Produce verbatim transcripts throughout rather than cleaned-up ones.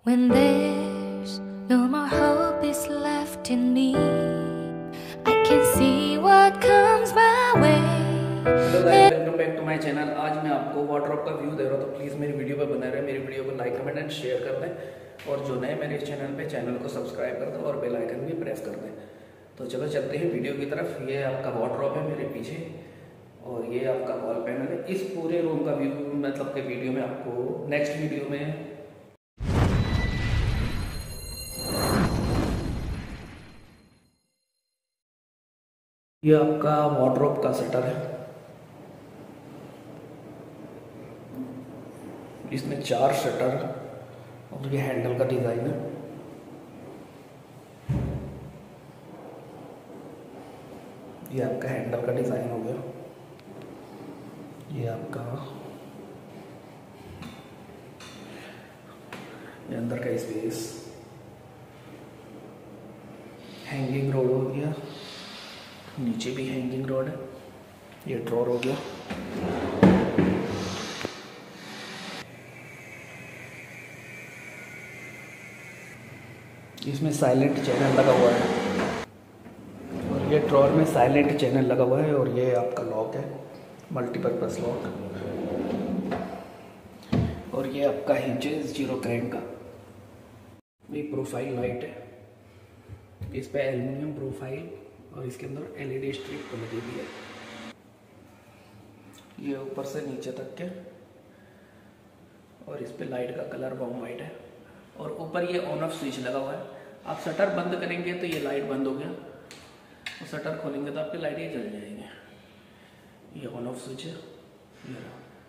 When there's no more hope is left in me, I can see what comes my way. Hello guys, welcome back to my channel. आज मैं आपको wardrobe का view दे रहा हूँ, तो please मेरी video पर बने रहे। मेरी वीडियो को लाइक कमेंट एंड शेयर कर दें, और जो नए मेरे इस चैनल पे चैनल को सब्सक्राइब कर दें और बेल आइकन भी प्रेस कर दें। तो चलो चलते हैं वीडियो की तरफ। ये आपका वार्डरोब है मेरे पीछे, और ये आपका वॉल पैनल है। इस पूरे रूम का व्यू मतलब के वीडियो में आपको नेक्स्ट वीडियो में ये आपका वार्डरोब का शटर है। इसमें चार शटर और ये हैंडल का डिजाइन है। ये आपका हैंडल का डिजाइन हो गया। ये आपका ये अंदर का स्पेस, हैंगिंग रोड हो गया, नीचे भी हैंगिंग रोड है। ये ड्रॉर हो गया। इसमें साइलेंट चैनल लगा हुआ है, और ये ड्रॉर में साइलेंट चैनल लगा हुआ है। और ये आपका लॉक है, मल्टीपर्पज़ लॉक। और ये आपका हिंजेस जीरो क्रैंक का। ये प्रोफाइल लाइट है, इस पे एल्युमिनियम प्रोफाइल, और इसके अंदर एलईडी स्ट्रिप लगी हुई है। ये ऊपर से नीचे तक के, और इस पे लाइट का कलर वार्म वाइट है। और ऊपर ये ऑन ऑफ स्विच लगा हुआ है। आप शटर बंद करेंगे तो ये लाइट बंद हो गया, और शटर खोलेंगे तो आपकी लाइट ये जल जाएंगे। ये ऑन ऑफ स्विच है। ये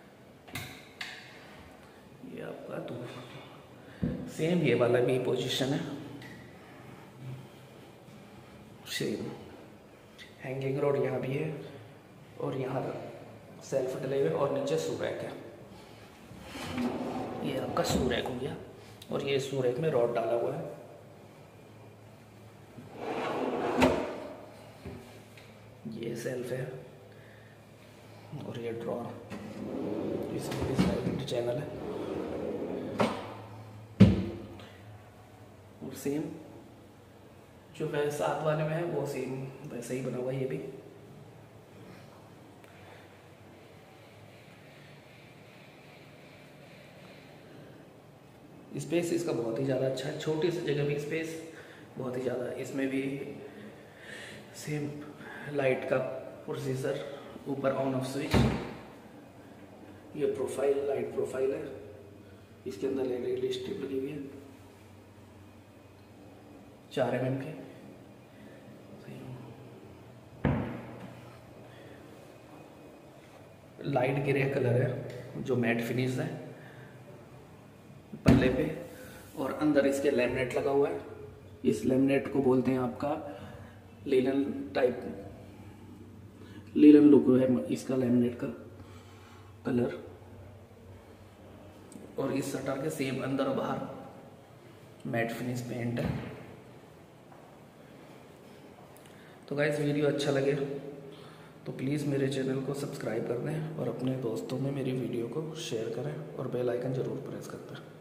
ये आपका दो सेम ये वाला भी पोजीशन है, सेम हैंगिंग रोड यहाँ भी है, और यहाँ सेल्फ डले हुए, और नीचे सूरैक है। ये आपका सूरैक हो गया, और ये सूरैक में रॉड डाला हुआ है। ये सेल्फ है, और ये ड्रॉर, इसमें भी साइलेंट चैनल है। और सेम जो वह साथ वाले में है वो सेम वैसे ही बना हुआ है। ये भी स्पेस इसका बहुत ही ज़्यादा अच्छा है, छोटी सी जगह भी स्पेस बहुत ही ज़्यादा है। इसमें भी सेम लाइट का प्रोसीजर, ऊपर ऑन ऑफ स्विच। ये प्रोफाइल लाइट प्रोफाइल है, इसके अंदर एलईडी स्ट्रिप लगी हुई है, चार एम एम की। लाइट ग्रे कलर है, जो मैट फिनिश है पल्ले पे। और अंदर इसके लैमिनेट लगा हुआ है। इस लैमिनेट को बोलते हैं आपका लीलन टाइप, लीलन लुक है इसका लैमिनेट का कलर। और इस शटर के सेम अंदर और बाहर मैट फिनिश पेंट है। तो गाइस, वीडियो अच्छा लगे तो प्लीज़ मेरे चैनल को सब्सक्राइब कर दें, और अपने दोस्तों में मेरी वीडियो को शेयर करें, और बेल आइकन ज़रूर प्रेस कर दें।